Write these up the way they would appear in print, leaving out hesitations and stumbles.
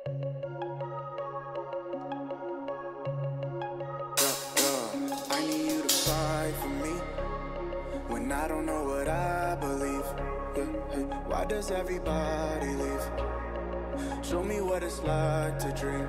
I need you to fight for me when I don't know what I believe. Hey, why does everybody leave? Show me what it's like to dream.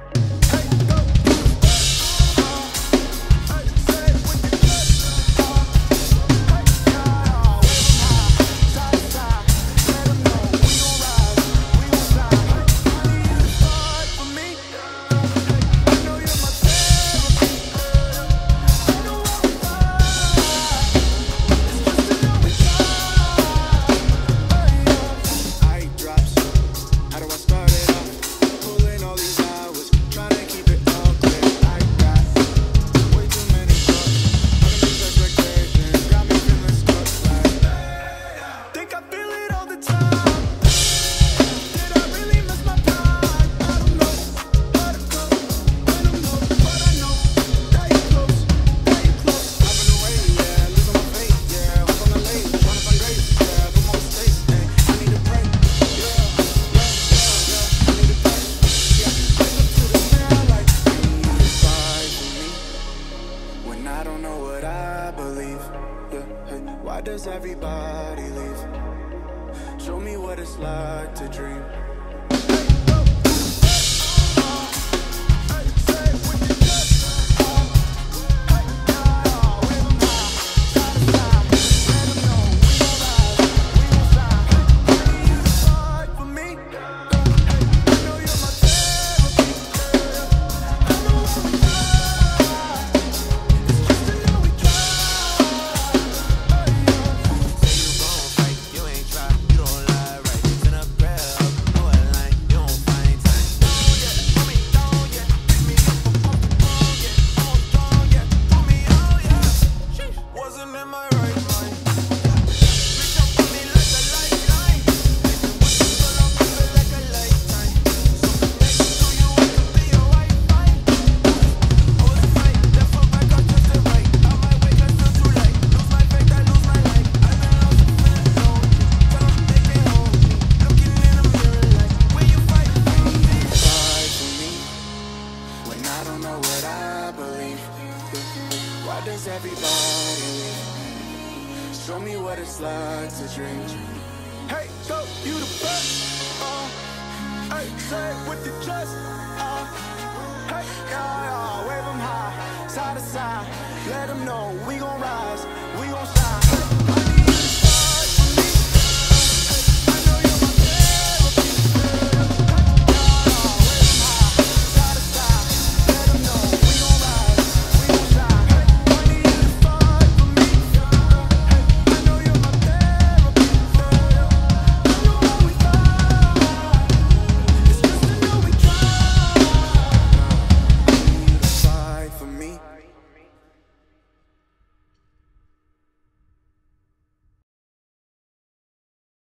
Why does everybody leave? Show me what it's like to dream. Why does everybody leave? Show me what it's like to dream. Hey, go, you the best. Hey, say it with your chest. Hey, yeah, wave them high, side to side. Let them know we gon' rise.